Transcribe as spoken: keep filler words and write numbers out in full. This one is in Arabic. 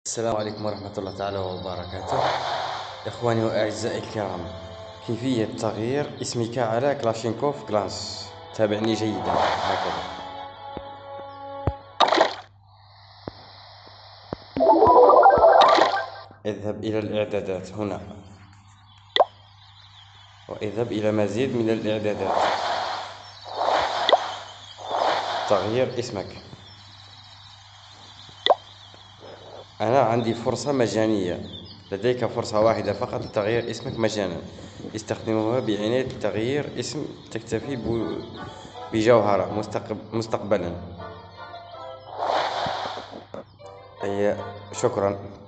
السلام عليكم ورحمة الله تعالى وبركاته. إخواني وأعزائي الكرام، كيفية تغيير اسمك على كلاشينكوف كلاش. تابعني جيدا. هكذا اذهب إلى الإعدادات هنا، واذهب إلى مزيد من الإعدادات، تغيير اسمك. أنا عندي فرصة مجانية، لديك فرصة واحدة فقط لتغيير اسمك مجانا. استخدموها بعناية لتغيير اسم تكتفي بجوهرة مستقبلا. أي شكرا.